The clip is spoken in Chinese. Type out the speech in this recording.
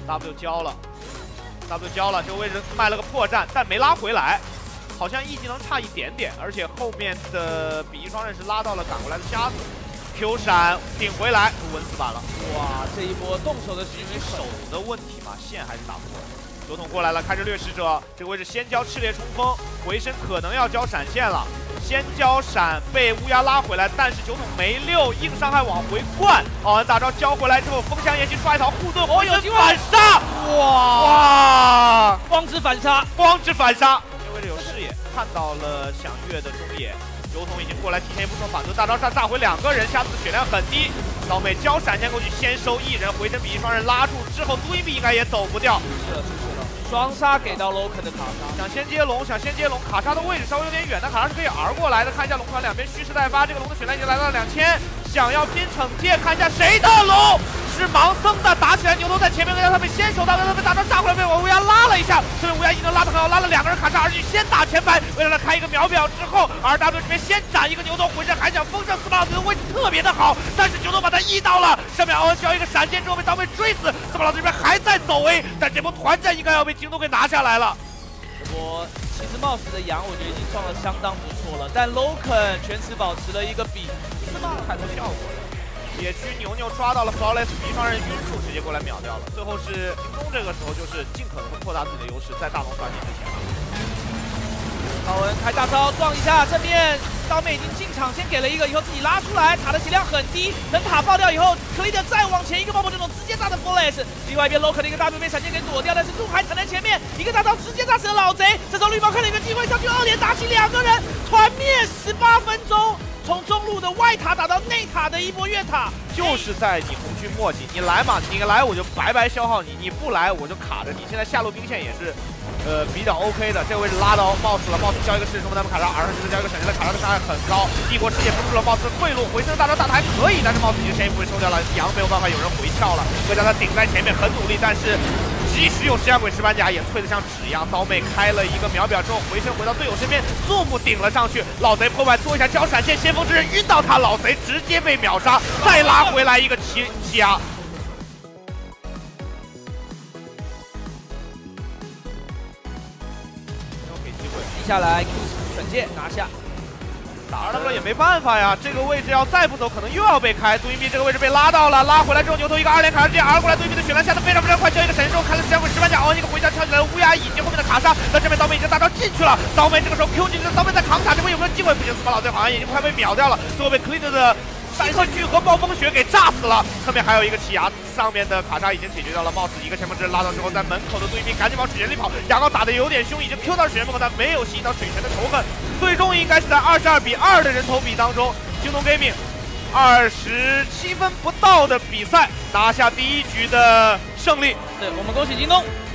W 交了 ，W 交了，这个位置卖了个破绽，但没拉回来，好像 E 技能差一点点，而且后面的比翼双刃是拉到了赶过来的瞎子 ，Q 闪顶回来，稳死板了。 哇，这一波动手的是因为手的问题嘛，线还是打不过来。酒桶过来了，开着掠食者，这个位置先交炽烈冲锋，回身可能要交闪现了。 先交闪被乌鸦拉回来，但是酒桶没溜，硬伤害往回灌。奥恩大招交回来之后，风箱延期刷一条护盾，有机会反杀！哇！ 光之反杀， 光之反杀！这位置有视野，看到了响月的中野，酒桶已经过来提前一步做反盾，大招炸回2个人，瞎子的血量很低。刀妹交闪现过去，先收1人，回身比翼双刃拉住之后，杜伊比应该也走不掉。 是的。 双杀给到 Loken 的卡莎， 想先接龙，卡莎的位置稍微有点远，但卡莎是可以R过来的。看一下龙团两边蓄势待发，这个龙的血量已经来到了2000，想要拼惩戒，看一下谁的龙是盲僧的，打起来牛头在前面，他被先手到，他被大招炸回来，被我乌鸦拉了一下，这边乌鸦一能拉得很好，拉了2个人，卡莎而去先打前排，为了他开一个秒表之后 ，RW 这边先斩一个牛头，回身还想风筝斯巴老师的位置特别的好，但是牛头把他1到了，上面奥恩交一个闪现之后被刀妹追死，斯巴老师这边还在走 A， 但这波团战应该要被京东给拿下来了。 这波其实冒死的羊，我觉得已经算得相当不错了。但 Loken 全池保持了一个比斯曼看出效果了。 野区牛牛抓到了 Flawless 比双刃晕术，直接过来秒掉了。最后是京东这个时候就是尽可能的扩大自己的优势，在大龙刷新之前。 高文开大招撞一下，正面刀妹已经进场，先给了一个，以后自己拉出来，塔的血量很低，等塔爆掉以后，克利德再往前一个爆破这种直接炸的 Flawless， 另外一边 Loken 的一个大盾被闪现给躲掉，但是路还踩在前面，一个大招直接炸死了老贼。这时候绿帽看了一个机会上去，2连打起2个人，团灭18分钟。 从中路的外塔打到内塔的一波越塔， 就是在你红区墨迹，你来嘛，你来我就白白消耗你，你不来我就卡着你。现在下路兵线也是，比较 OK 的。这个位置拉到 Mouse 了 ，Mouse 交一个势冲，他们卡莎 R 上交一个闪现，卡莎的伤害很高。帝国师也封住了 Mouse 的退路，回身大招大的还可以，但是 Mouse 已经前一步被收掉了，羊没有办法有人回跳了，会让他顶在前面，很努力，但是。 继续用石像鬼石板甲也脆得像纸一样，刀妹开了一个秒表之后，回身回到队友身边 ，Zoom 顶了上去，老贼破败做一下交闪现，先锋之刃晕到他，老贼直接被秒杀，再拉回来一个奇压。给机会， 接下来 Q 闪现拿下。 打 RW 也没办法呀，这个位置要再不走，可能又要被开。杜云碧这个位置被拉到了，拉回来之后，牛头一个2连卡莎直接 R 过来，杜云碧的血量下的非常快，交一个闪现之后，开了石像鬼石板甲，一个回家跳起来，乌鸦以及后面的卡莎，那这边刀妹已经大招进去了，刀妹这个时候 Q 进去，刀妹在扛塔，这边有没有机会？不行，斯巴老贼好像已经快被秒掉了，最后被 Clean 的三克巨和暴风雪给炸死了。侧面还有一个奇牙，上面的卡莎已经解决掉了，帽子一个前锋之刃拉到之后，在门口的杜云碧赶紧往水泉里跑，牙膏打的有点凶，已经 Q 到水泉门口，但没有吸引到水泉的仇恨。 最终应该是在22比2的人头比当中，京东 Gaming 27分不到的比赛拿下第1局的胜利。 对，我们恭喜京东。